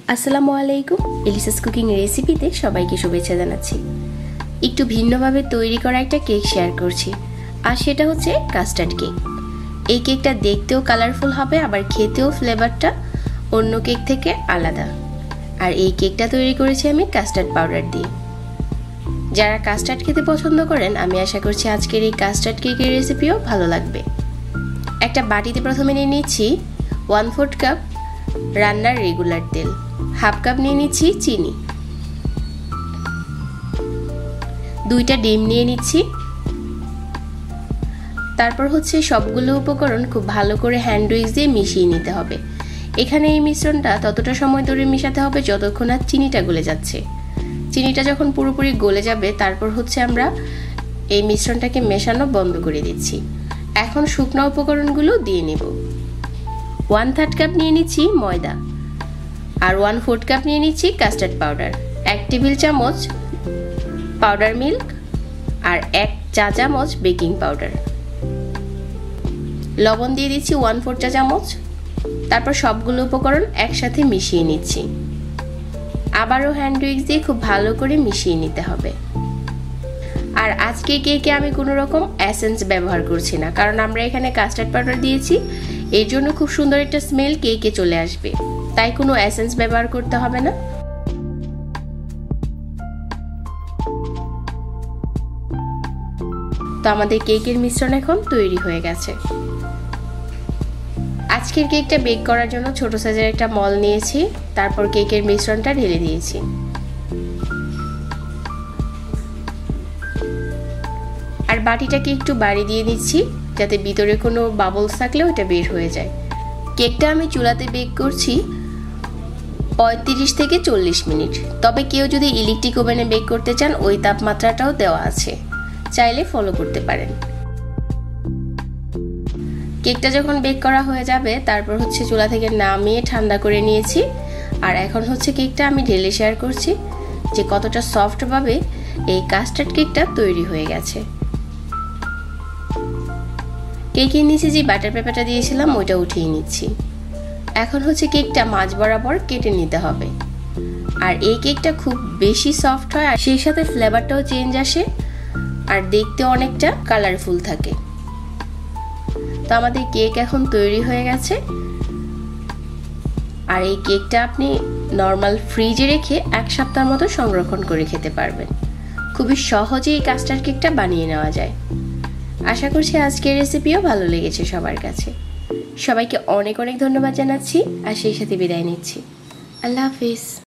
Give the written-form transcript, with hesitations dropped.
আসসালামু আলাইকুম। এলিসাস কুকিং রেসিপিতে সবাইকে শুভেচ্ছা জানাচ্ছি। একটু ভিন্নভাবে তৈরি করা একটা কেক শেয়ার করছি, আর সেটা হচ্ছে কাস্টার্ড কেক। এই কেকটা দেখতেও কালারফুল হবে, আবার খেতেও ফ্লেভারটা অন্য কেক থেকে আলাদা। আর এই কেকটা তৈরি করেছি আমি কাস্টার্ড পাউডার দিয়ে। যারা কাস্টার্ড খেতে পছন্দ করেন, আমি আশা করছি আজকের এই কাস্টার্ড কেকের রেসিপিও ভালো লাগবে। একটা বাটিতে প্রথমে নিয়ে নিচ্ছি 1/4 কাপ রান্নার রেগুলার তেল, 1/2 কাপ নিয়ে নিচ্ছি চিনি, 2টা ডিম নিয়ে নিচ্ছি। তারপর হচ্ছে সবগুলো উপকরণ খুব ভালো করে হ্যান্ড উইক্স দিয়ে মিশিয়ে নিতে হবে। এখানে এই মিশ্রণটা ততটা সময় ধরে মিশাতে হবে যতক্ষণ না চিনিটা গলে যাচ্ছে। চিনিটা যখন পুরোপুরি গলে যাবে, তারপর হচ্ছে আমরা এই মিশ্রণটাকে মেশানো বন্ধ করে দিচ্ছি। এখন শুকনো উপকরণগুলো দিয়ে নিব। 1/3 কাপ নিয়ে নিচ্ছি ময়দা, আর 1/4 কাপ নিয়ে নিচ্ছি কাস্টার্ড পাউডার, 1 টেবিল চামচ পাউডার মিল্ক, আর 1 চা চামচ বেকিং পাউডার। লবণ দিয়ে দিচ্ছি 1/4 চা চামচ। তারপর সবগুলো উপকরণ একসাথে মিশিয়ে নিচ্ছি। আবারও হ্যান্ড উইক্স দিয়ে খুব ভালো করে মিশিয়ে নিতে হবে। আর আজকে কেকে আমি কোনো রকম এসেন্স ব্যবহার করছি না, কারণ আমরা এখানে কাস্টার্ড পাউডার দিয়েছি, এর জন্য খুব সুন্দর একটা স্মেল কেকে চলে আসবে, তাই কোনো এসেন্স ব্যবহার করতে হবে না। তো আমাদের কেকের মিশ্রণ এখন তৈরি হয়ে গেছে। আজকের কেকটা বেক করার জন্য ছোট সাইজের একটা মল নিয়েছি, তারপর কেকের মিশ্রণটা ঢেলে দিয়েছি। আর বাটিটাকে একটু বাড়ি দিয়ে দিচ্ছি, যাতে ভিতরে কোনো বাবলস থাকলেও এটা বের হয়ে যায়। কেকটা আমি চুলাতে বেক করছি 35 থেকে 40 মিনিট। তবে কেউ যদি ইলেকট্রিক ওভেনে বেক করতে চান, ওই তাপমাত্রাটাও দেওয়া আছে, চাইলে ফলো করতে পারেন। কেকটা যখন বেক করা হয়ে যাবে, তারপর হচ্ছে চুলা থেকে নামিয়ে ঠান্ডা করে নিয়েছি। আর এখন হচ্ছে কেকটা আমি ঢেলে শেয়ার করছি যে কতটা সফটভাবে এই কাস্টার্ড কেকটা তৈরি হয়ে গেছে। কেকের নিচে যে বাটার পেপারটা দিয়েছিলাম ওইটা উঠিয়ে নিচ্ছি। এখন হচ্ছে কেকটা মাঝ বরাবর কেটে নিতে হবে। আর এই কেকটা খুব বেশি সফট হয়, আর সেই সাথে ফ্লেভারটাও চেঞ্জ আসে, আর দেখতে অনেকটা কালারফুল থাকে। তো আমাদের কেক এখন তৈরি হয়ে গেছে। আর এই কেকটা আপনি নর্মাল ফ্রিজে রেখে 1 সপ্তাহের মতো সংরক্ষণ করে খেতে পারবেন। খুবই সহজে এই কাস্টার্ড কেকটা বানিয়ে নেওয়া যায়। আশা করছি আজকের রেসিপিও ভালো লেগেছে সবার কাছে। সবাইকে অনেক অনেক ধন্যবাদ জানাচ্ছি, আর সেই সাথে বিদায় নিচ্ছি। আল্লাহ হাফিজ।